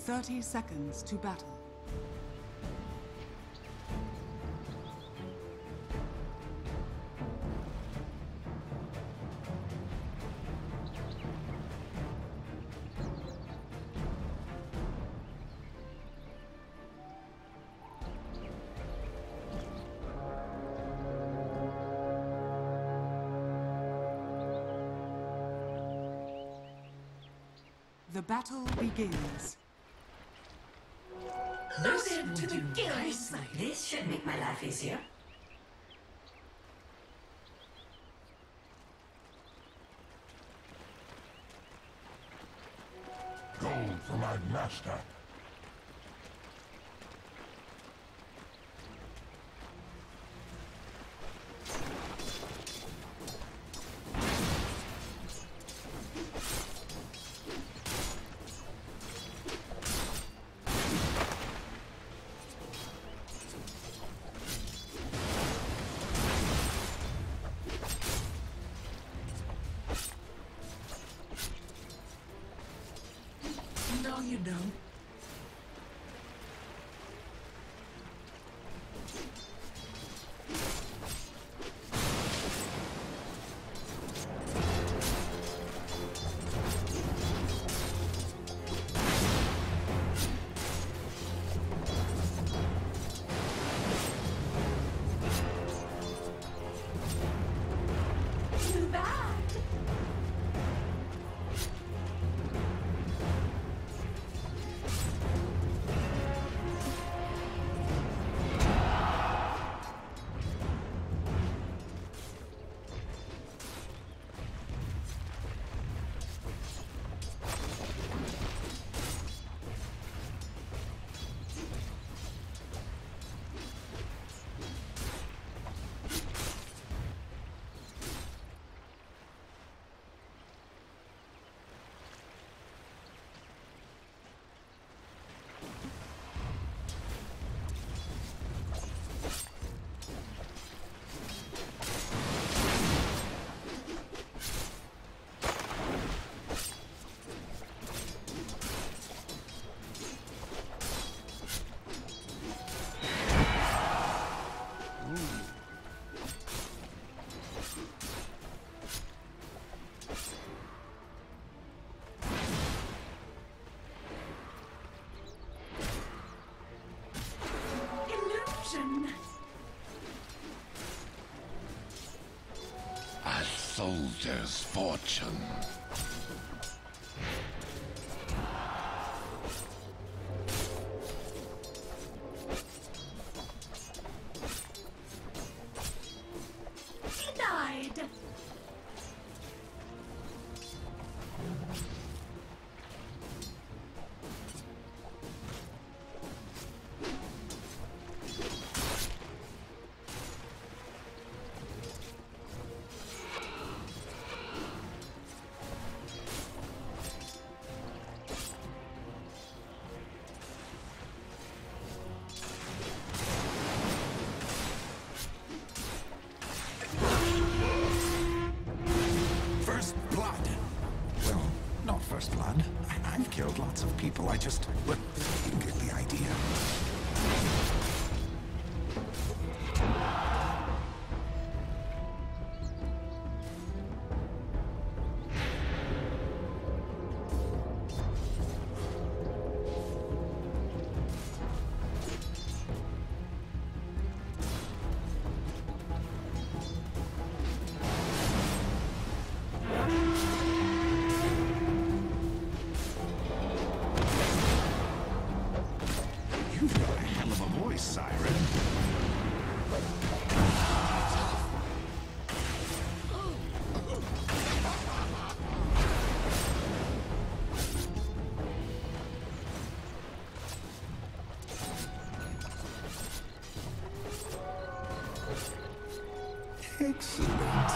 30 seconds to battle. The battle begins. Listen to the gills like this should make my life easier. Gold for my master. No, you don't. Too bad. A soldier's fortune. He died. First blood. Well, not first blood. I've killed lots of people. Well, you get the idea. You've got a hell of a voice, Siren. Excellent.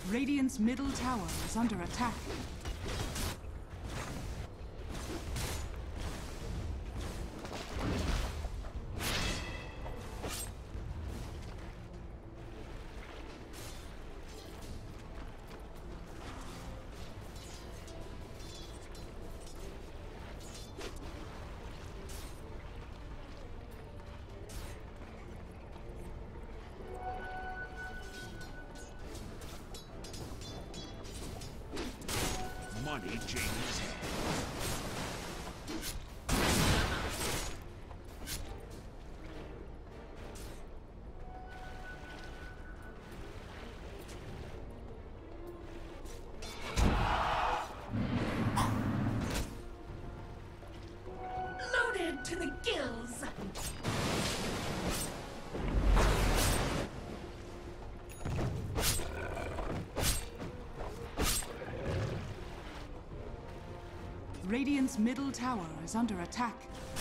Radiant's middle tower is under attack. Money changes hands. Loaded to the gills. Radiant's middle tower is under attack.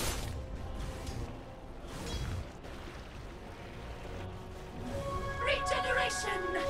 Regeneration!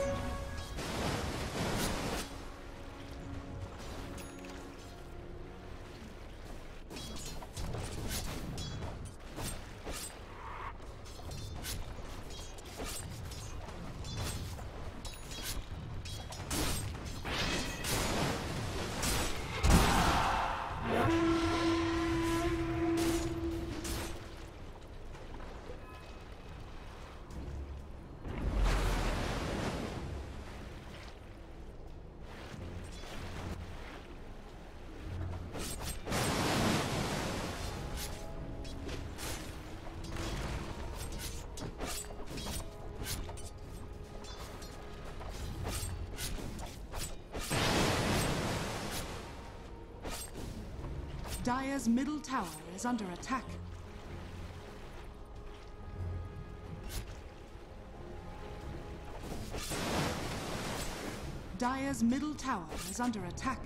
Dire's middle tower is under attack. Dire's middle tower is under attack.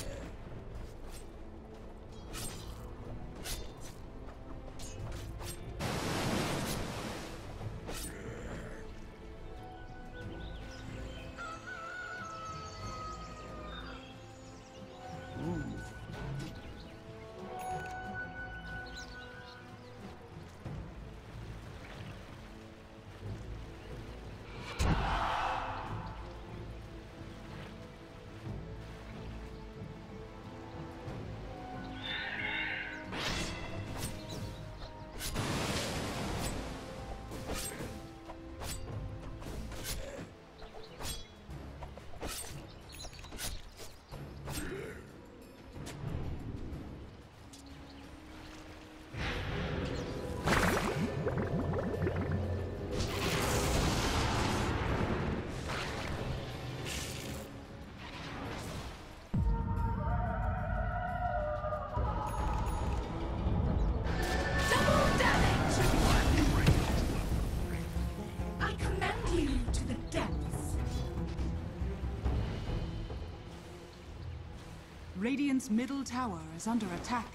Radiant's middle tower is under attack.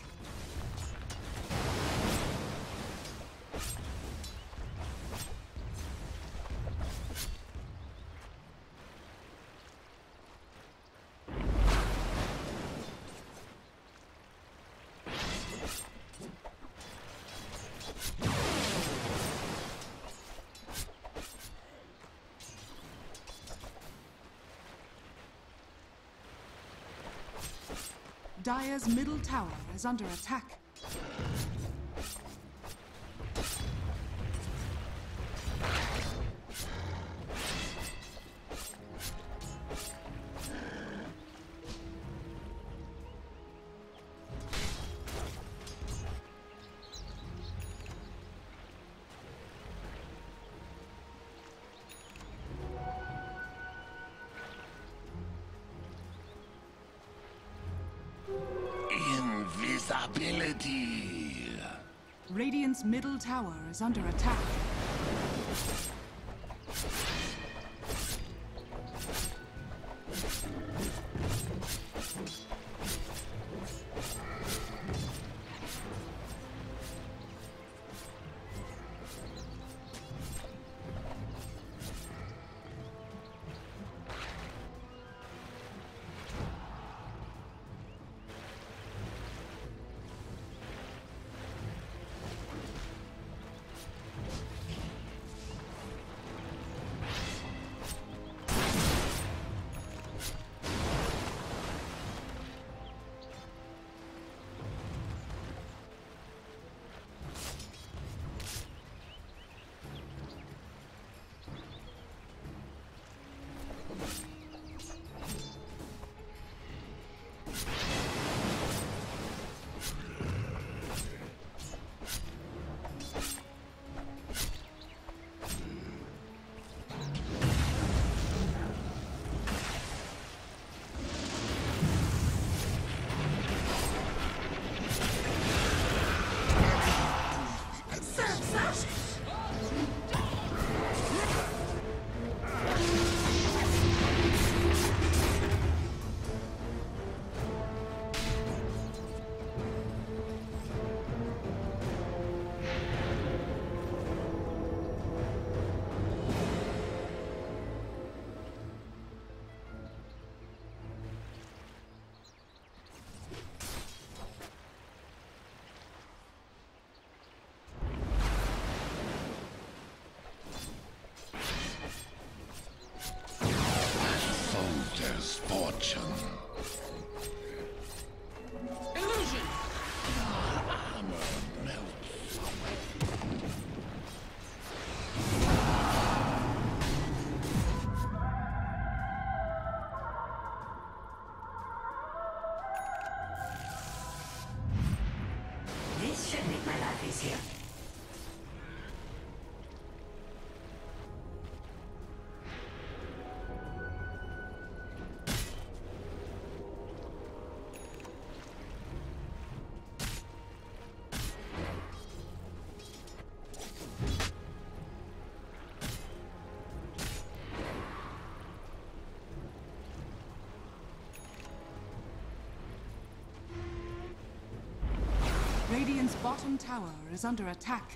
Dire's middle tower is under attack. Invisibility. Radiant's middle tower is under attack. fortune. Illusion! This should make my life easier. Radiant's bottom tower is under attack.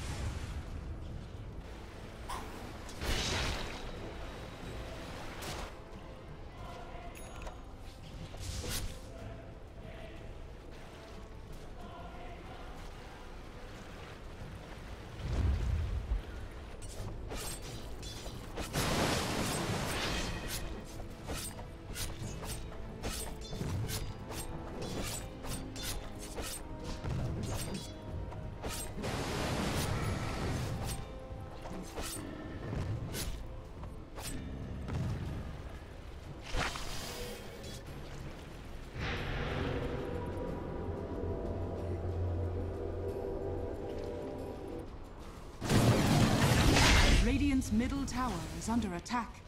Radiant's middle tower is under attack.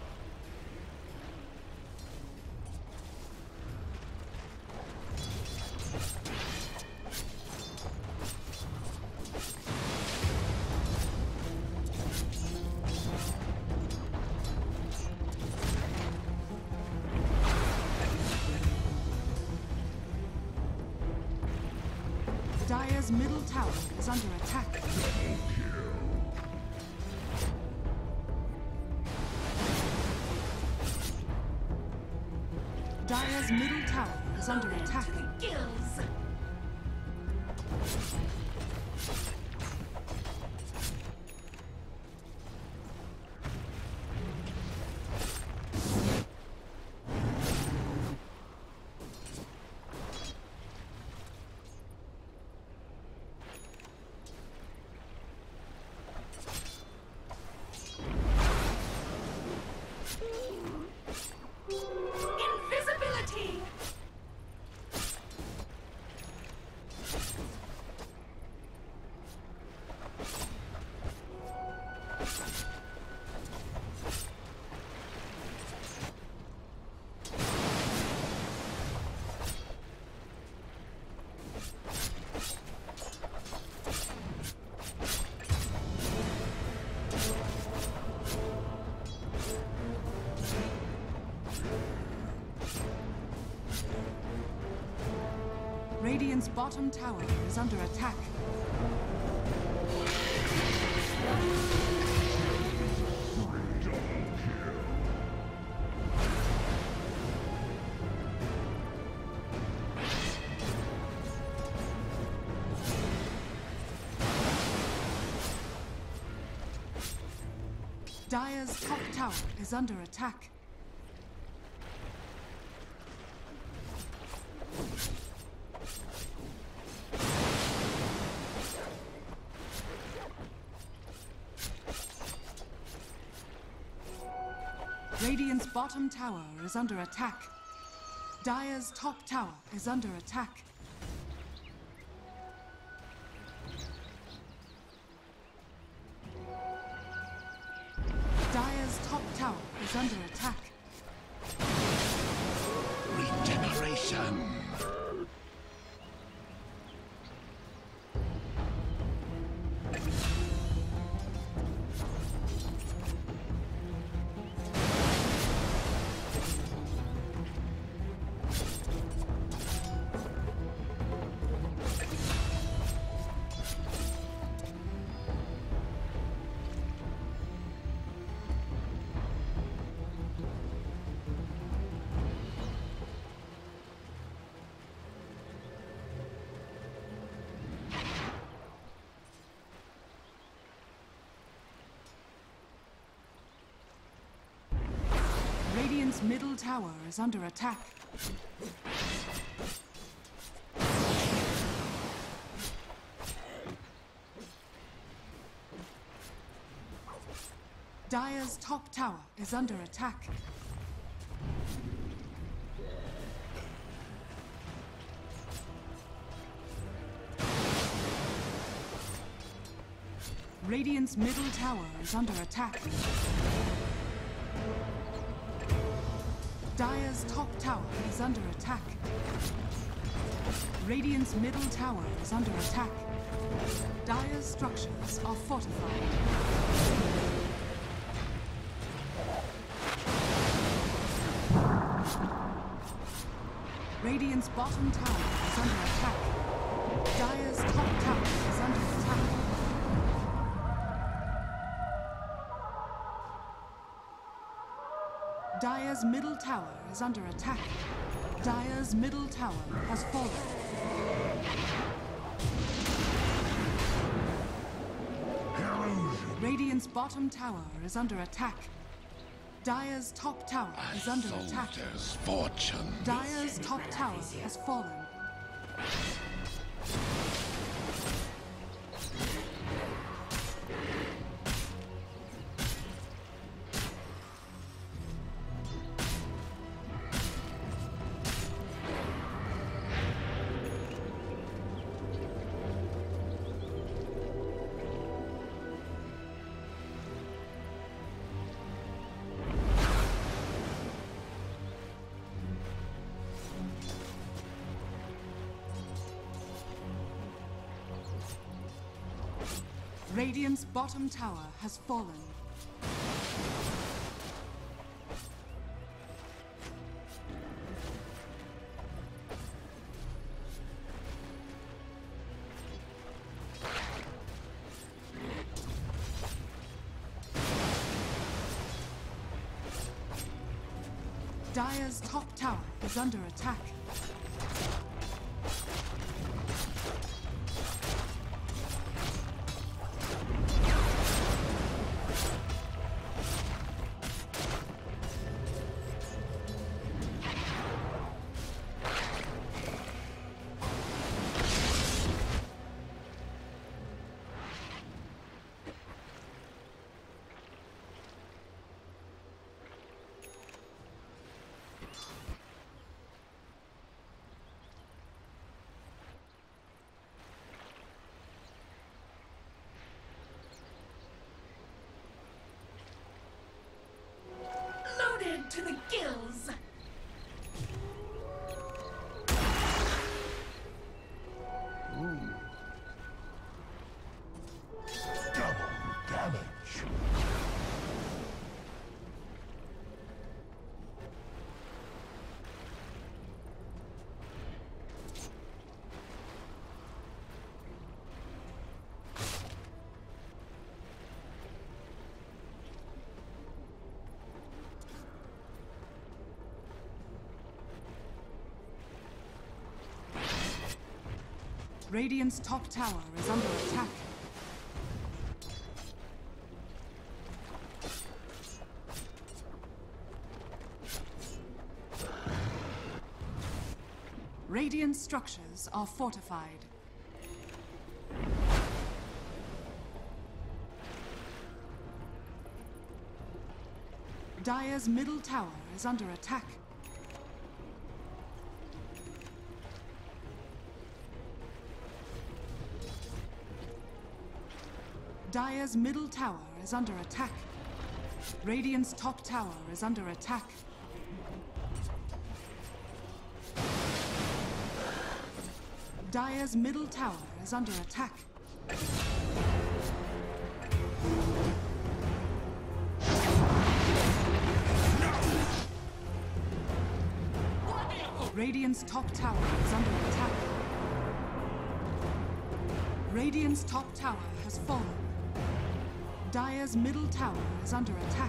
Dire's middle tower is under attack. Dire's middle tower is under attack. Gills. Invisibility. Radiant's bottom tower is under attack. Dire's top tower is under attack. Radiant's bottom tower is under attack. Dire's top tower is under attack. Dire's top tower is under attack. Regeneration. Radiant's middle tower is under attack. Dire's top tower is under attack. Radiant's middle tower is under attack. Dire's top tower is under attack. Radiant's middle tower is under attack. Dire's structures are fortified. Radiant's bottom tower is under attack. Dire's top tower is under attack. Dire's middle tower is under attack. Dire's middle tower has fallen. Radiant's bottom tower is under attack. Dire's top tower is under attack. Fortune. Dire's top tower has fallen. Radiant's bottom tower has fallen. Dire's top tower is under attack. Loaded to the gills. Double damage. Radiant's top tower is under attack. Radiant structures are fortified. Dire's middle tower is under attack. Dire's middle tower is under attack. Radiant's top tower is under attack. Dire's middle tower is under attack. Radiant's top tower is under attack. Radiant's top tower has fallen. Dire's middle tower is under attack.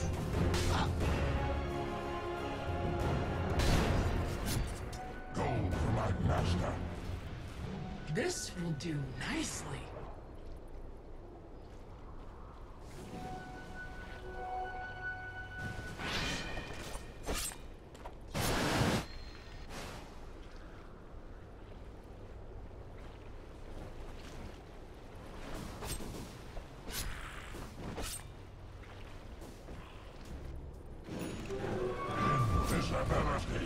Gold will do nicely. Invisibility.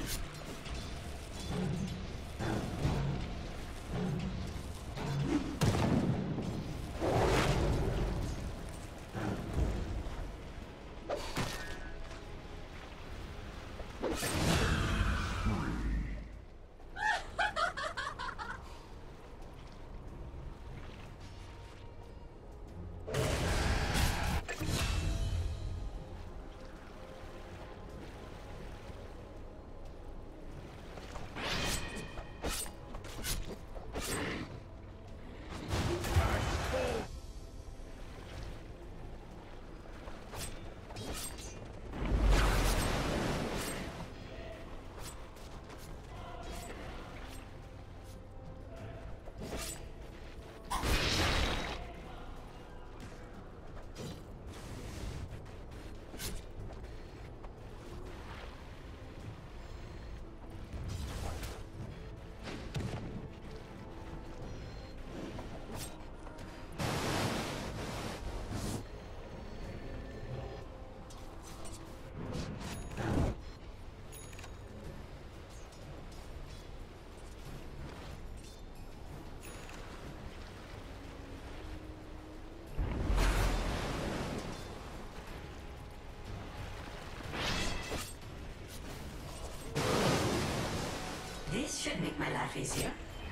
This should make my life easier.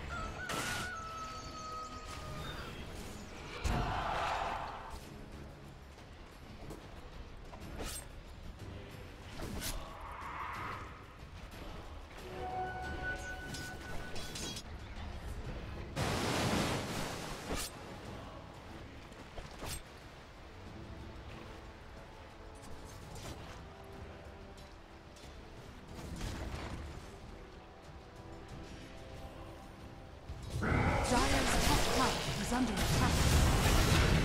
Dire's top tower is under attack.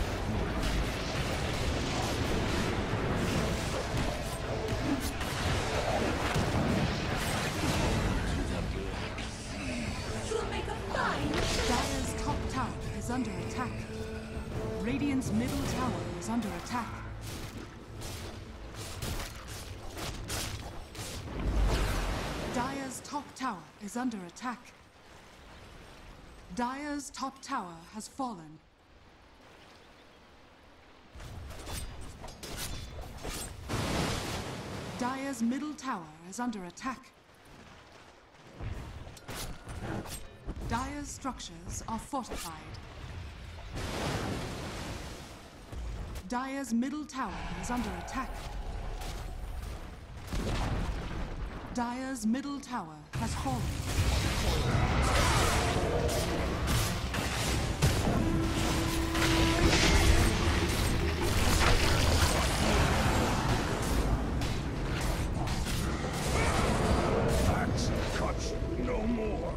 You'll make a fine. Dire's top tower is under attack. Radiant's middle tower is under attack. Dire's top tower is under attack. Dire's top tower has fallen. Dire's middle tower is under attack. Dire's structures are fortified. Dire's middle tower is under attack. Dire's middle tower has fallen. Axe cuts no more.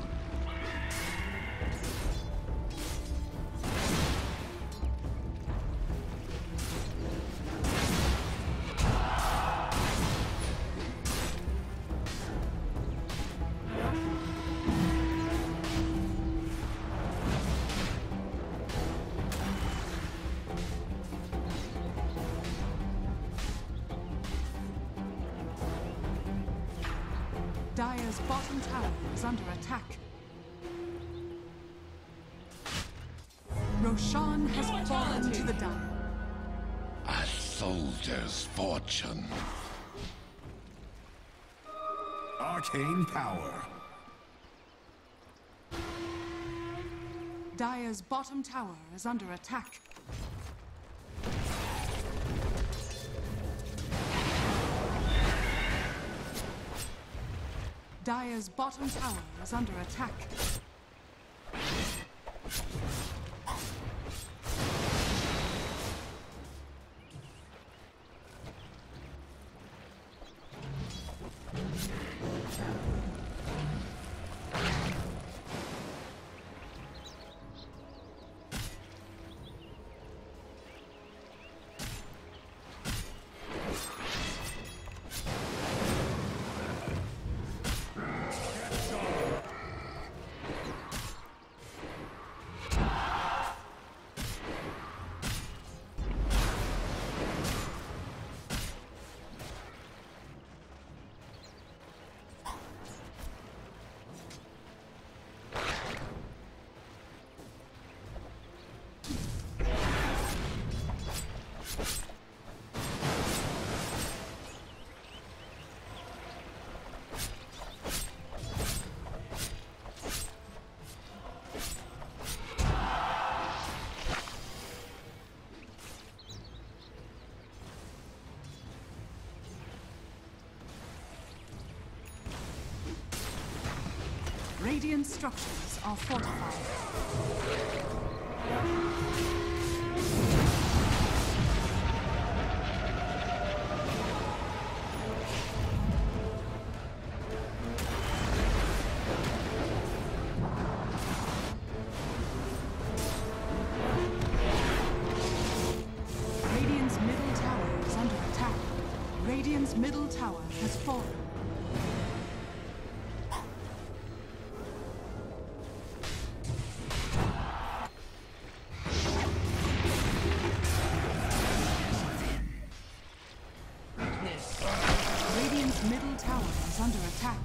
Dire's bottom tower is under attack. Roshan has fallen to the Dire. A soldier's fortune. Arcane power. Dire's bottom tower is under attack. Dire's bottom tower is under attack. Radiant structures are fortified. Radiant's middle tower is under attack. Radiant's middle tower has fallen. Radiant's middle tower is under attack.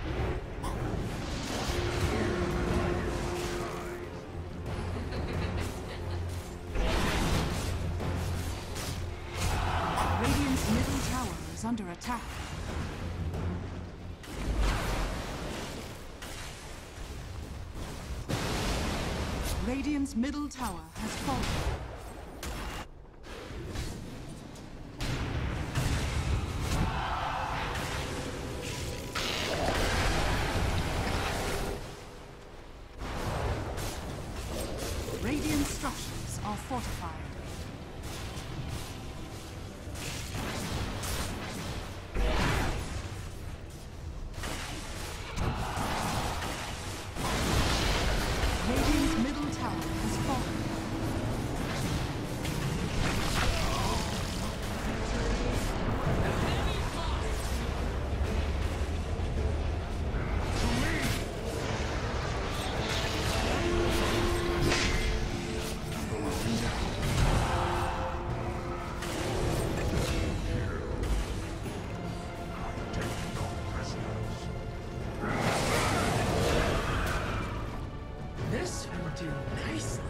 Radiant's middle tower is under attack. Radiant's middle tower has fallen. Radiant structures are fortified. Radiant's middle tower has fallen. This will do nicely.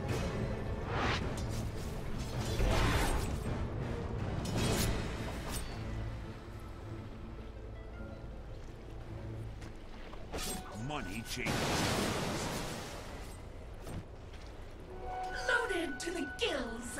Money changes. Loaded to the gills.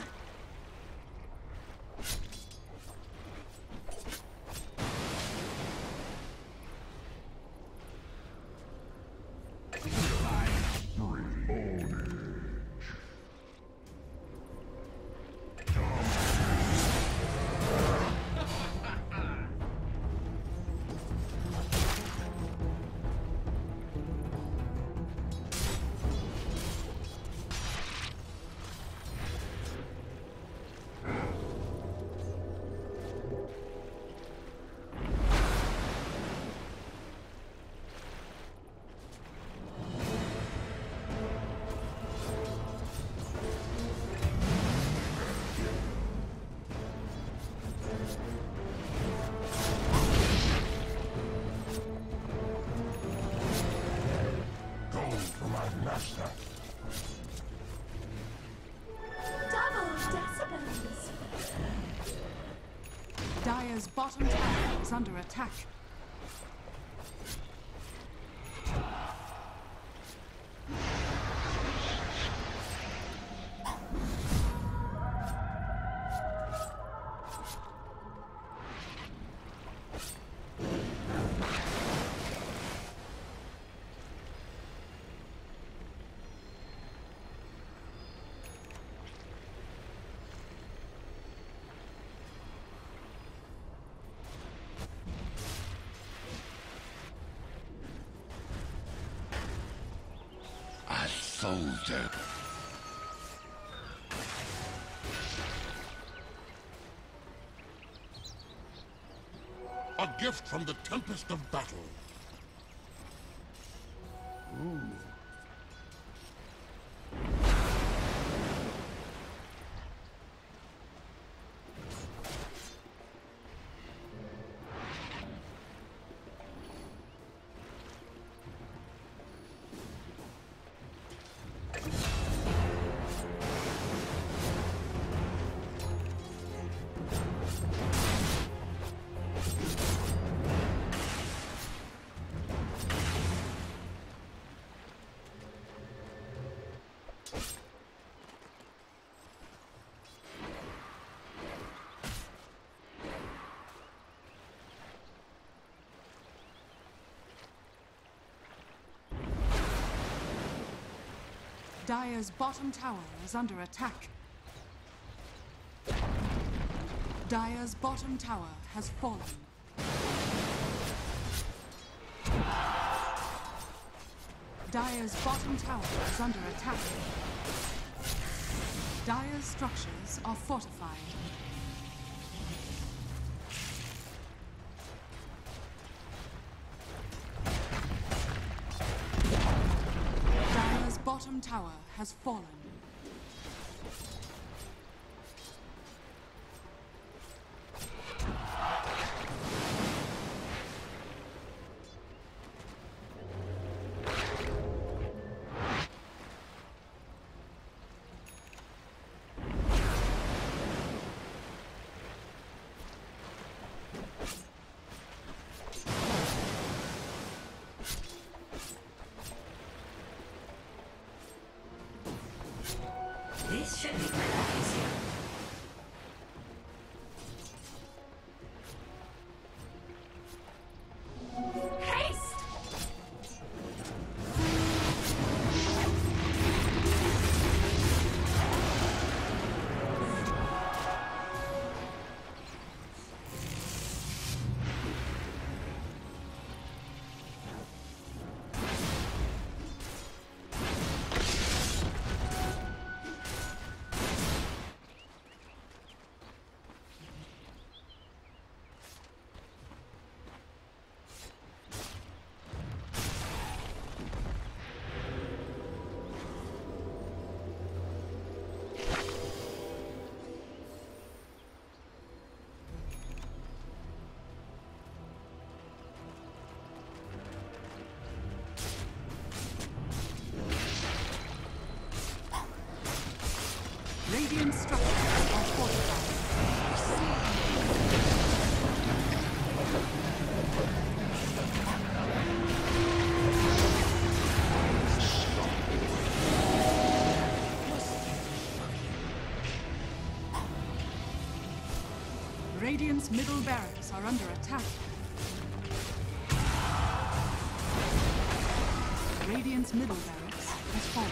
Gold for my master. Double decibels. Dire's bottom tower is under attack. A soldier. A gift from the tempest of battle. Dire's bottom tower is under attack. Dire's bottom tower has fallen. Dire's bottom tower is under attack. Dire's structures are fortified. Dire's bottom tower has fallen. This should make my life easier. Radiant structures are fortified. Radiant's middle barracks are under attack. Radiant's middle barracks has fallen.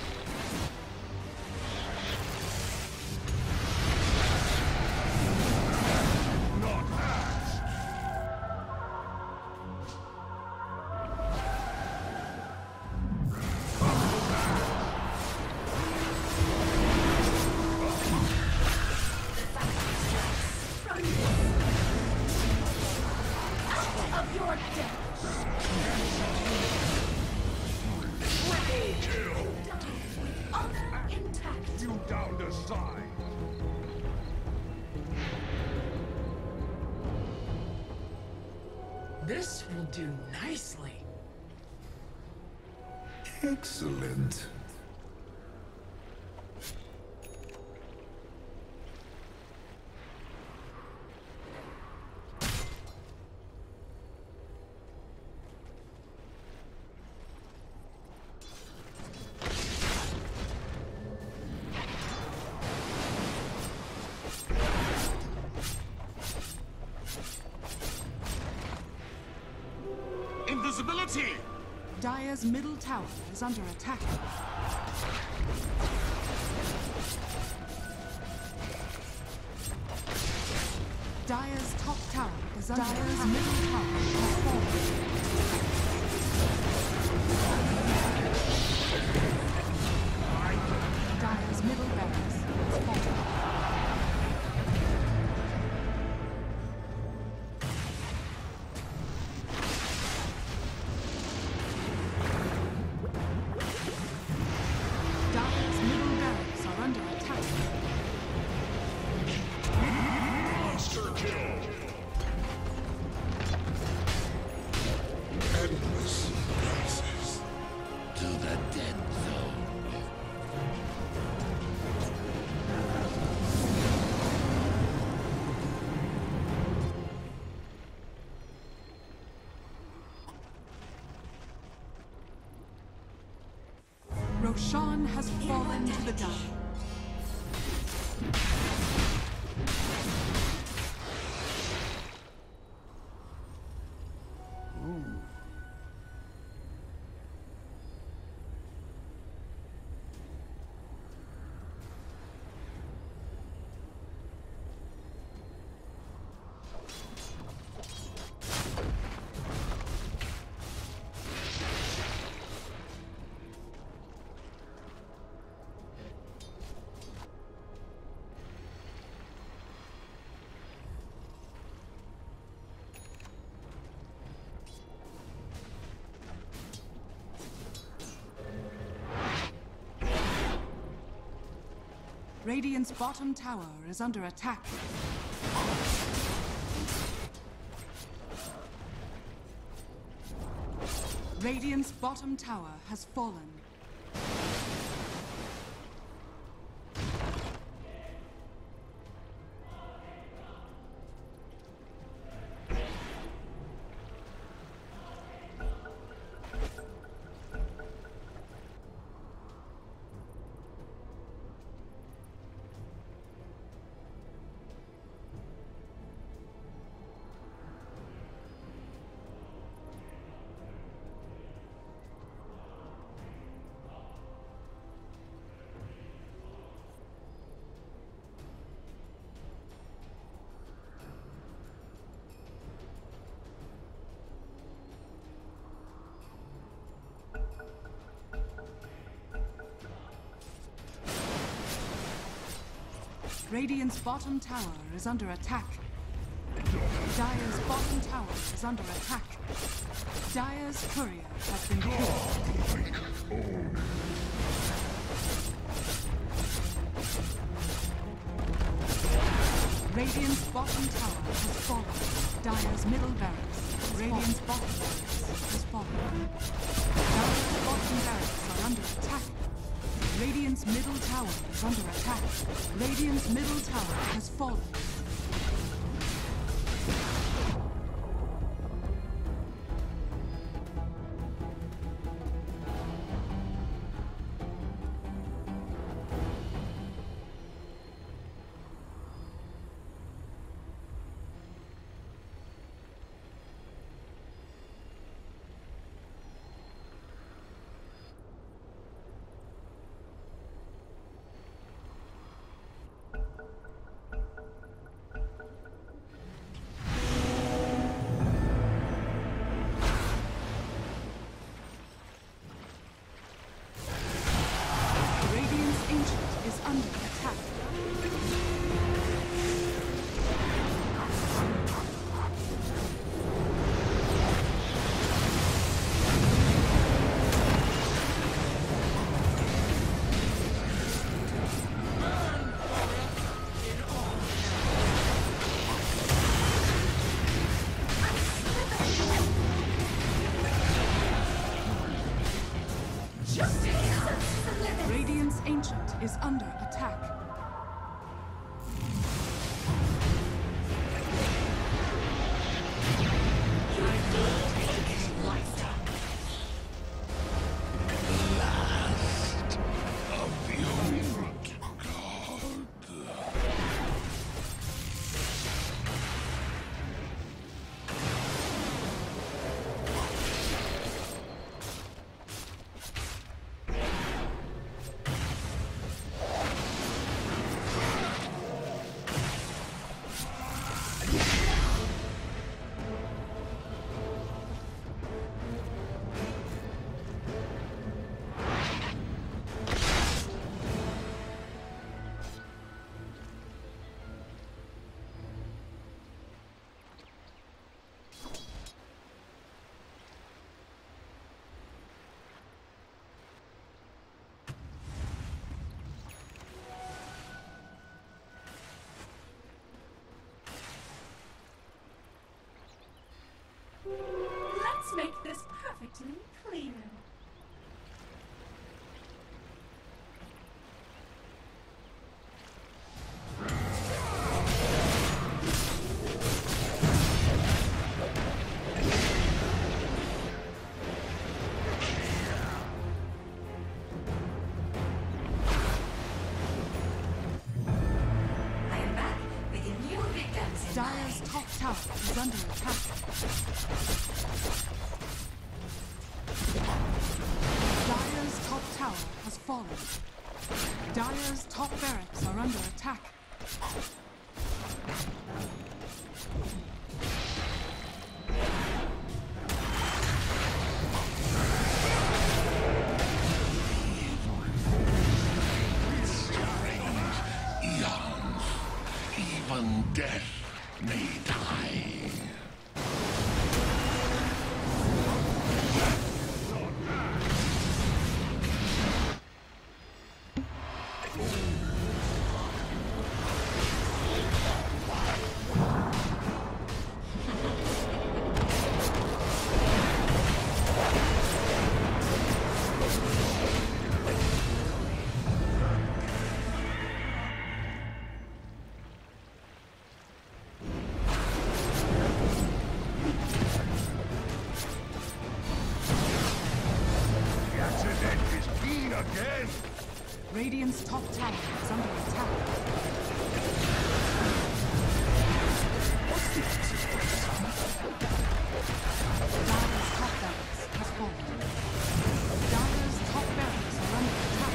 You down the side. This will do nicely. Excellent. Invisibility! Dire's middle tower is under attack. Dire's top tower is under attack. Dire's middle tower has fallen. Dire's middle barracks has fallen. Dire's middle barracks are under attack. Monster kill! Endless places. To the dead zone. Roshan has fallen to the dark. Radiant's bottom tower is under attack. Radiant's bottom tower has fallen. Radiant's bottom tower is under attack. Dire's bottom tower is under attack. Dire's courier has been killed. Radiant's bottom tower has fallen. Dire's middle barracks. Radiant's bottom barracks has fallen. Dire's bottom barracks are under attack. Radiant's middle tower is under attack. Radiant's middle tower has fallen. Radiant's Ancient is under attack. Let's make this perfectly clear. Dire's top tower is under attack. Dire's top tower has fallen. Dire's top barracks are under attack. Even death may die. Radiant's top tower is under attack. Dire's top barracks has fallen. Dire's top barracks are under attack.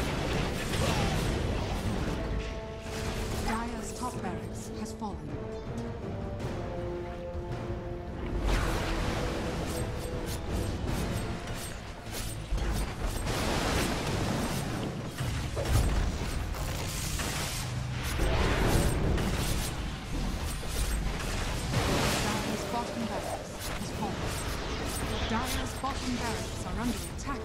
Dire's top barracks has fallen. Dire's bottom barracks are under attack.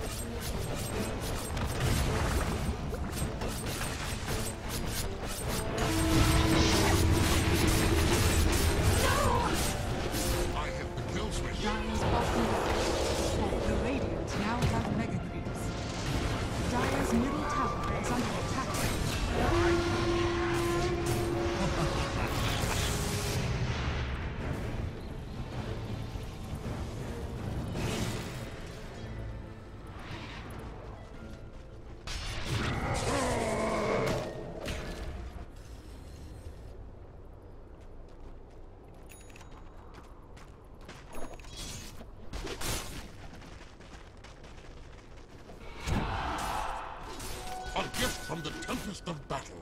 I hit the kill switch. Dire's bottom barracks. The Radiant now have mega creeps. Dire's middle tower is under attack. A gift from the tempest of battle.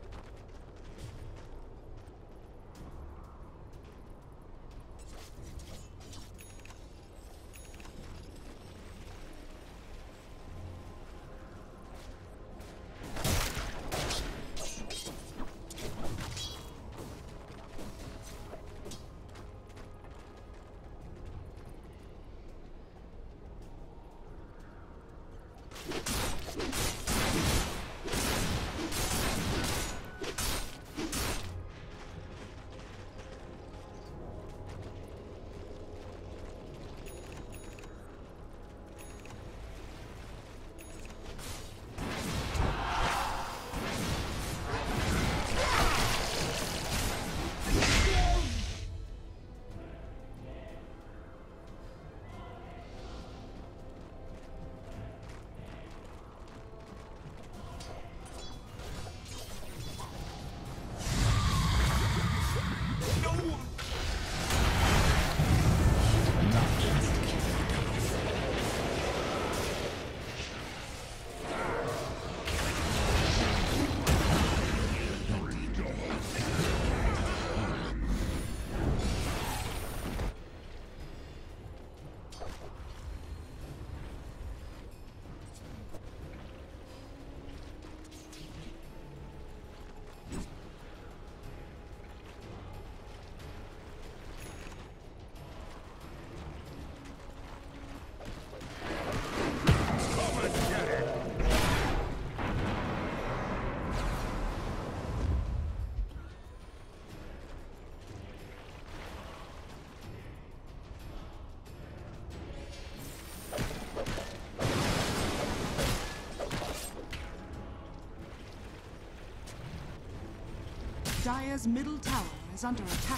Dire's middle tower is under attack.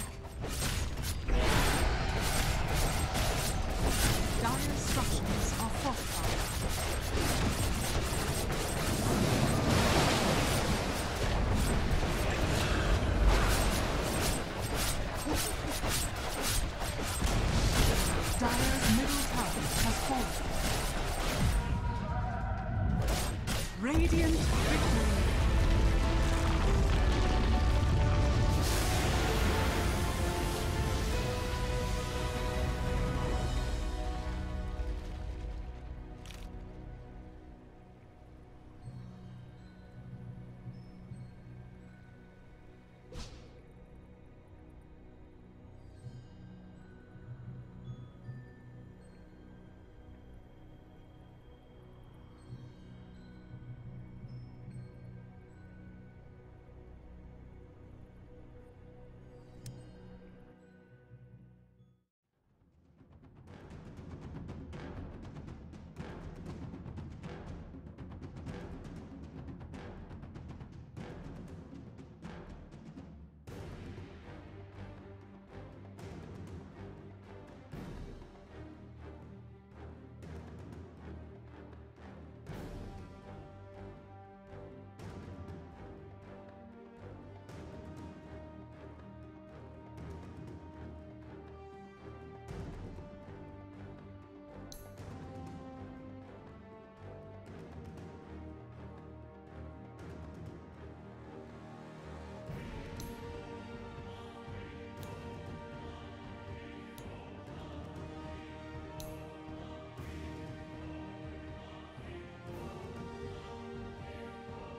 Dire's structures are fortified.